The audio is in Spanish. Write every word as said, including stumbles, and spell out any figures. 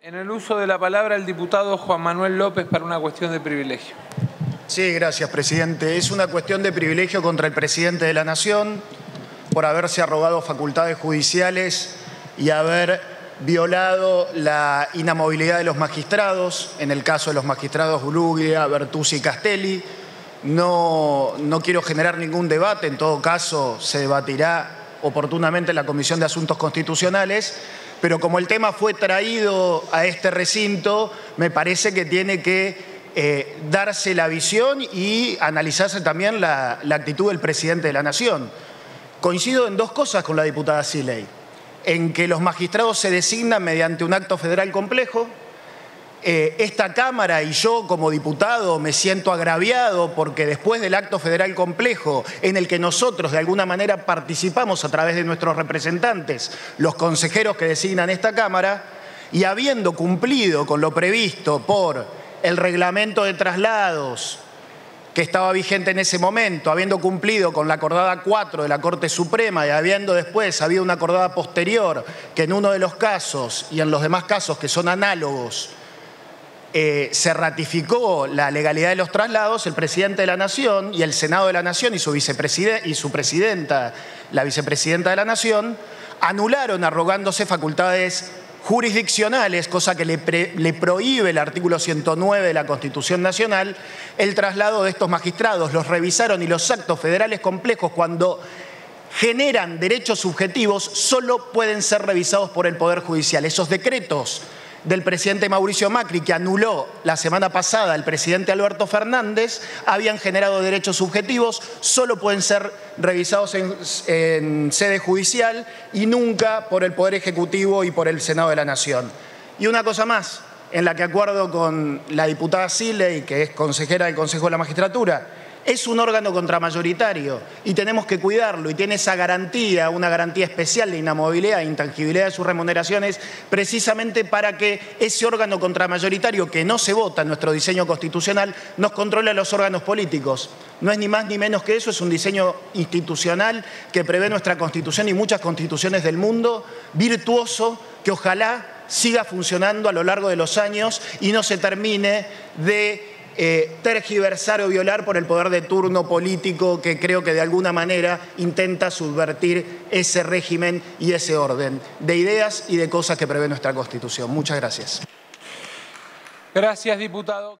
En el uso de la palabra, el diputado Juan Manuel López para una cuestión de privilegio. Sí, gracias, presidente. Es una cuestión de privilegio contra el presidente de la Nación por haberse arrogado facultades judiciales y haber violado la inamovilidad de los magistrados, en el caso de los magistrados Bruglia, Bertuzzi y Castelli. No, no quiero generar ningún debate, en todo caso se debatirá oportunamente en la Comisión de Asuntos Constitucionales, pero como el tema fue traído a este recinto, me parece que tiene que eh, darse la visión y analizarse también la, la actitud del presidente de la Nación. Coincido en dos cosas con la diputada Siley, en que los magistrados se designan mediante un acto federal complejo. Eh, esta Cámara y yo como diputado me siento agraviado porque después del acto federal complejo en el que nosotros de alguna manera participamos a través de nuestros representantes, los consejeros que designan esta Cámara, y habiendo cumplido con lo previsto por el reglamento de traslados que estaba vigente en ese momento, habiendo cumplido con la acordada cuatro de la Corte Suprema y habiendo después habido una acordada posterior que en uno de los casos y en los demás casos que son análogos Eh, se ratificó la legalidad de los traslados, el presidente de la Nación y el Senado de la Nación y su, vicepresidenta, y su presidenta, la vicepresidenta de la Nación, anularon arrogándose facultades jurisdiccionales, cosa que le, pre, le prohíbe el artículo ciento nueve de la Constitución Nacional, el traslado de estos magistrados. Los revisaron y los actos federales complejos, cuando generan derechos subjetivos, solo pueden ser revisados por el Poder Judicial. Esos decretos del presidente Mauricio Macri, que anuló la semana pasada el presidente Alberto Fernández, habían generado derechos subjetivos, solo pueden ser revisados en, en sede judicial y nunca por el Poder Ejecutivo y por el Senado de la Nación. Y una cosa más, en la que acuerdo con la diputada Siley, que es consejera del Consejo de la Magistratura, es un órgano contramayoritario y tenemos que cuidarlo, y tiene esa garantía, una garantía especial de inamovilidad e intangibilidad de sus remuneraciones, precisamente para que ese órgano contramayoritario que no se vota en nuestro diseño constitucional nos controle a los órganos políticos. No es ni más ni menos que eso, es un diseño institucional que prevé nuestra Constitución y muchas constituciones del mundo, virtuoso, que ojalá siga funcionando a lo largo de los años y no se termine de Eh, tergiversar o violar por el poder de turno político que creo que de alguna manera intenta subvertir ese régimen y ese orden de ideas y de cosas que prevé nuestra Constitución. Muchas gracias. Gracias, diputado.